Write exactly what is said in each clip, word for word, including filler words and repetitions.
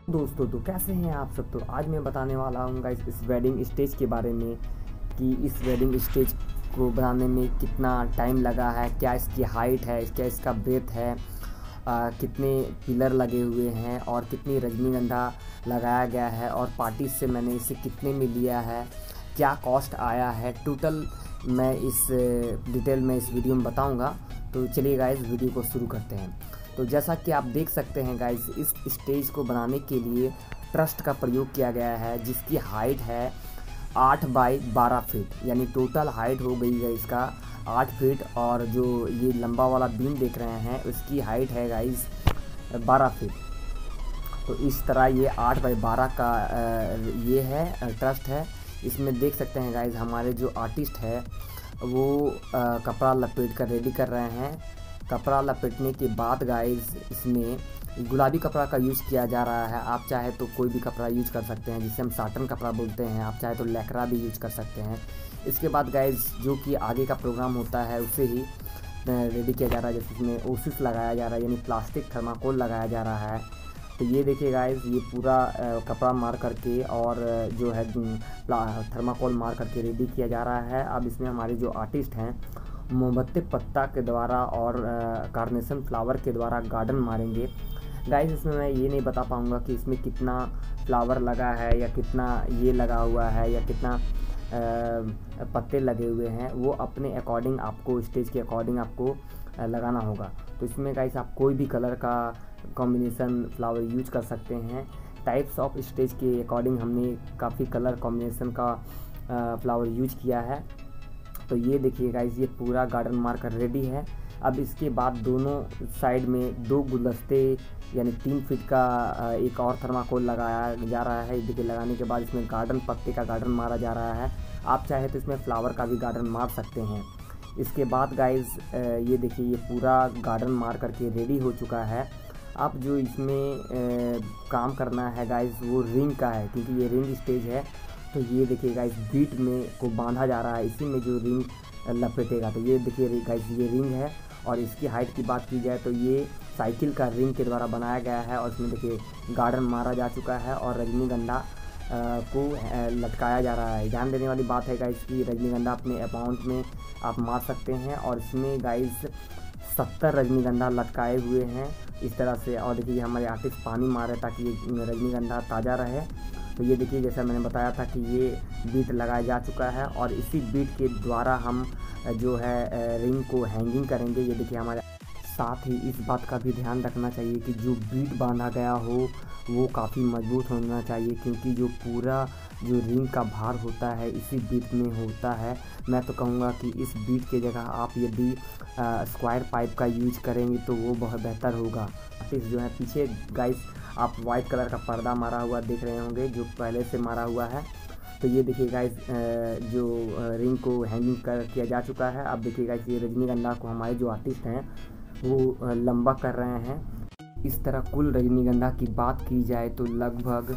दोस्तों तो कैसे हैं आप सब। तो आज मैं बताने वाला हूँ गाइस इस वेडिंग स्टेज के बारे में कि इस वेडिंग स्टेज को बनाने में कितना टाइम लगा है, क्या इसकी हाइट है, क्या इसका ब्रेथ है, आ, कितने पिलर लगे हुए हैं और कितनी रजनीगंधा लगाया गया है और पार्टी से मैंने इसे कितने में लिया है, क्या कॉस्ट आया है, टोटल मैं इस डिटेल में इस वीडियो में बताऊंगा। तो चलिए गाइस वीडियो को शुरू करते हैं। तो जैसा कि आप देख सकते हैं गाइस, इस स्टेज को बनाने के लिए ट्रस्ट का प्रयोग किया गया है जिसकी हाइट है आठ बाई बारह फीट, यानी टोटल हाइट हो गई है इसका आठ फीट। और जो ये लंबा वाला बीम देख रहे हैं उसकी हाइट है गाइस बारह फीट। तो इस तरह ये आठ बाई बारह का ये है ट्रस्ट है। इसमें देख सकते हैं गाइस हमारे जो आर्टिस्ट है वो कपड़ा लपेट कर रेडी कर रहे हैं। कपड़ा लपेटने के बाद गाइस इसमें गुलाबी कपड़ा का यूज़ किया जा रहा है। आप चाहे तो कोई भी कपड़ा यूज कर सकते हैं जिसे हम साटन कपड़ा बोलते हैं, आप चाहे तो लैक्रा भी यूज कर सकते हैं। इसके बाद गाइस जो कि आगे का प्रोग्राम होता है उसे ही रेडी किया जा रहा है, जैसे इसमें ओसिस लगाया जा रहा है यानी प्लास्टिक थर्माकोल लगाया जा रहा है। तो ये देखिए गाइस ये पूरा कपड़ा मार करके और जो है थर्माकोल मार करके रेडी किया जा रहा है। अब इसमें हमारे जो आर्टिस्ट हैं मोमबत्ती पत्ता के द्वारा और कार्नेशन फ्लावर के द्वारा गार्डन मारेंगे। गाइस इसमें मैं ये नहीं बता पाऊँगा कि इसमें कितना फ्लावर लगा है या कितना ये लगा हुआ है या कितना आ, पत्ते लगे हुए हैं, वो अपने अकॉर्डिंग आपको स्टेज के अकॉर्डिंग आपको लगाना होगा। तो इसमें गाइस आप कोई भी कलर का कॉम्बिनेशन फ्लावर यूज कर सकते हैं। टाइप्स ऑफ स्टेज के अकॉर्डिंग हमने काफ़ी कलर कॉम्बिनेशन का फ्लावर यूज किया है। तो ये देखिए गाइस ये पूरा गार्डन मार्कर रेडी है। अब इसके बाद दोनों साइड में दो गुलदस्ते यानी तीन फीट का एक और थर्माकोल लगाया जा रहा है। देखिए लगाने के बाद इसमें गार्डन पत्ते का गार्डन मारा जा रहा है। आप चाहे तो इसमें फ्लावर का भी गार्डन मार सकते हैं। इसके बाद गाइस ये देखिए ये पूरा गार्डन मार करके रेडी हो चुका है। अब जो इसमें काम करना है गाइस वो रिंग का है, क्योंकि ये रिंग स्टेज है। तो ये देखिए गाइस बीट में को बांधा जा रहा है, इसी में जो रिंग लपेटेगा। तो ये देखिए गाइस ये रिंग है और इसकी हाइट की बात की जाए तो ये साइकिल का रिंग के द्वारा बनाया गया है। और इसमें देखिए गार्डन मारा जा चुका है और रजनीगंधा को लटकाया जा रहा है। ध्यान देने वाली बात है गाइस कि रजनीगंधा अपने अमाउंट में आप मार सकते हैं और इसमें गाइस सत्तर रजनीगंधा लटकाए हुए हैं इस तरह से। और देखिए हमारे आर्टिस्ट पानी मार रहे ताकि ये रजनीगंधा ताज़ा रहे। तो ये देखिए जैसा मैंने बताया था कि ये बीट लगाया जा चुका है और इसी बीट के द्वारा हम जो है रिंग को हैंगिंग करेंगे। ये देखिए हमारे साथ ही इस बात का भी ध्यान रखना चाहिए कि जो बीट बांधा गया हो वो काफ़ी मजबूत होना चाहिए, क्योंकि जो पूरा जो रिंग का भार होता है इसी बीट में होता है। मैं तो कहूँगा कि इस बीट के जगह आप यदि स्क्वायर पाइप का यूज करेंगे तो वो बहुत बेहतर होगा। इस जो है पीछे गाइस आप वाइट कलर का पर्दा मारा हुआ देख रहे होंगे जो पहले से मारा हुआ है। तो ये देखिए गाइस जो रिंग को हैंगिंग कर किया जा चुका है। अब देखिए गाइस ये रजनीगंधा को हमारे जो आर्टिस्ट हैं वो लंबा कर रहे हैं। इस तरह कुल रजनीगंधा की बात की जाए तो लगभग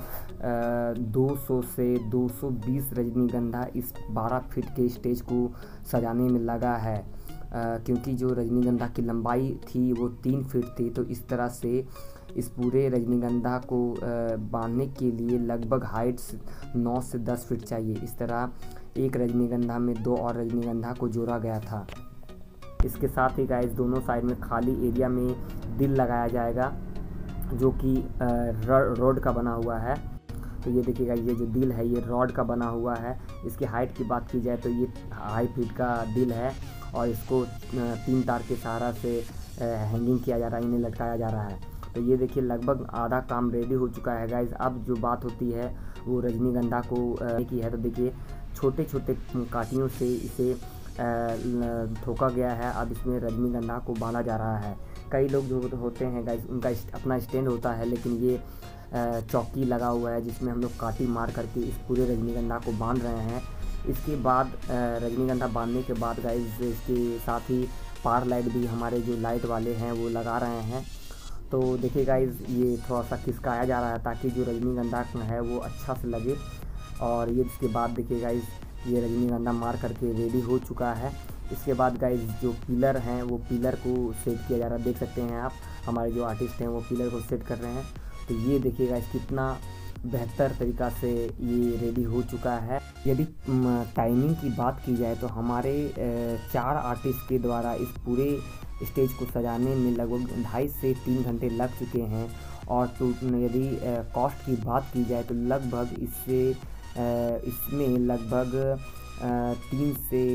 दो सौ से दो सौ बीस रजनीगंधा इस बारह फीट के स्टेज को सजाने में लगा है, क्योंकि जो रजनीगंधा की लंबाई थी वो तीन फीट थी। तो इस तरह से इस पूरे रजनीगंधा को बांधने के लिए लगभग हाइट नौ से दस फीट चाहिए। इस तरह एक रजनीगंधा में दो और रजनीगंधा को जोड़ा गया था। इसके साथ ही गाइस दोनों साइड में खाली एरिया में दिल लगाया जाएगा जो कि रॉड का बना हुआ है। तो ये देखिएगा ये जो दिल है ये रॉड का बना हुआ है। इसकी हाइट की बात की जाए तो ये हाई फीट का दिल है और इसको तीन तार के सहारा से हैंगिंग किया जा रहा है, इन्हें लटकाया जा रहा है। तो ये देखिए लगभग आधा काम रेडी हो चुका है गाइस। अब जो बात होती है वो रजनीगंधा को की है। तो देखिए छोटे छोटे कांटियों से इसे ठोका गया है। अब इसमें रजनीगंधा को बांधा जा रहा है। कई लोग जो होते हैं गाइस उनका अपना स्टैंड होता है, लेकिन ये चौकी लगा हुआ है जिसमें हम लोग कांटी मार करके इस पूरे रजनीगंधा को बांध रहे हैं। इसके बाद रजनीगंधा बांधने के बाद गाइस इसके साथ ही पार लाइट भी हमारे जो लाइट वाले हैं वो लगा रहे हैं। तो देखिए गाइस ये थोड़ा सा खिसकाया जा रहा है ताकि जो रजनीगंधा है वो अच्छा से लगे। और ये इसके बाद देखिए गाइस ये रजनीगंधा मार करके रेडी हो चुका है। इसके बाद गाइस जो पिलर हैं वो पिलर को सेट किया जा रहा है। देख सकते हैं आप हमारे जो आर्टिस्ट हैं वो पिलर को सेट कर रहे हैं। तो ये देखिएगा इस कितना बेहतर तरीक़ा से ये रेडी हो चुका है। यदि टाइमिंग की बात की जाए तो हमारे चार आर्टिस्ट के द्वारा इस पूरे स्टेज को सजाने में लगभग ढाई से तीन घंटे लग चुके हैं। और तो यदि कॉस्ट की बात की जाए तो लगभग इससे इसमें लगभग तीन से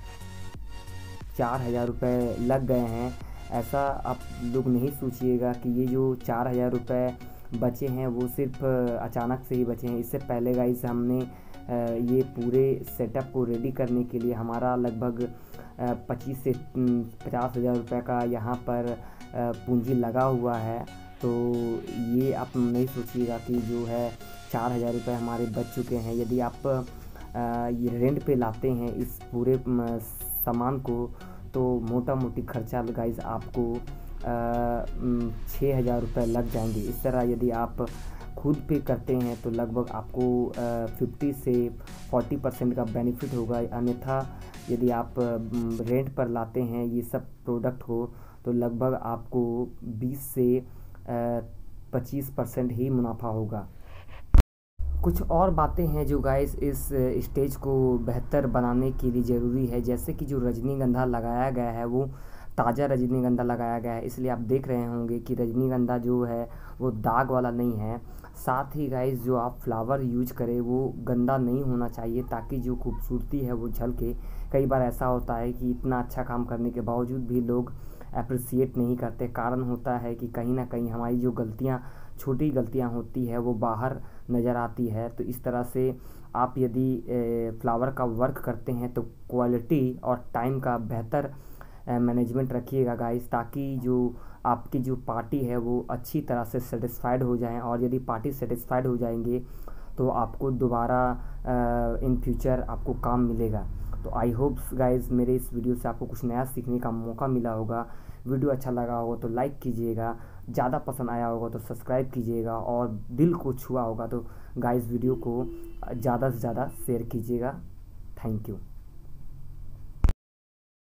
चार हज़ार रुपये लग गए हैं। ऐसा आप लोग नहीं सोचिएगा कि ये जो चार हज़ार रुपये बचे हैं वो सिर्फ अचानक से ही बचे हैं। इससे पहले गाइस हमने ये पूरे सेटअप को रेडी करने के लिए हमारा लगभग पच्चीस से पचास हज़ार रुपये का यहाँ पर पूंजी लगा हुआ है। तो ये आप नहीं सोचिएगा कि जो है चार हज़ार रुपये हमारे बच चुके हैं। यदि आप ये रेंट पे लाते हैं इस पूरे सामान को तो मोटा मोटी खर्चा गाइस आपको छः हज़ार रुपये लग जाएंगे। इस तरह यदि आप खुद पे करते हैं तो लगभग आपको फिफ्टी से फोर्टी परसेंट का बेनिफिट होगा। अन्यथा यदि आप रेंट पर लाते हैं ये सब प्रोडक्ट को तो लगभग आपको बीस से पच्चीस परसेंट ही मुनाफा होगा। कुछ और बातें हैं जो गाइस इस स्टेज को बेहतर बनाने के लिए ज़रूरी है, जैसे कि जो रजनीगंधा लगाया गया है वो ताज़ा रजनीगंधा लगाया गया है, इसलिए आप देख रहे होंगे कि रजनीगंधा जो है वो दाग वाला नहीं है। साथ ही गाइस जो आप फ्लावर यूज करें वो गंदा नहीं होना चाहिए ताकि जो खूबसूरती है वो झलके। कई बार ऐसा होता है कि इतना अच्छा काम करने के बावजूद भी लोग अप्रिसिएट नहीं करते। कारण होता है कि कहीं ना कहीं हमारी जो गलतियाँ छोटी गलतियाँ होती है वो बाहर नज़र आती है। तो इस तरह से आप यदि फ्लावर का वर्क करते हैं तो क्वालिटी और टाइम का बेहतर मैनेजमेंट रखिएगा गाइस, ताकि जो आपकी जो पार्टी है वो अच्छी तरह से सेटिस्फाइड हो जाएं। और यदि पार्टी सेटिस्फाइड हो जाएंगे तो आपको दोबारा इन फ्यूचर आपको काम मिलेगा। तो आई होप गाइस मेरे इस वीडियो से आपको कुछ नया सीखने का मौका मिला होगा। वीडियो अच्छा लगा होगा तो लाइक कीजिएगा, ज़्यादा पसंद आया होगा तो सब्सक्राइब कीजिएगा, और दिल को छुआ होगा तो गाइस वीडियो को ज़्यादा से ज़्यादा शेयर कीजिएगा। Thank you.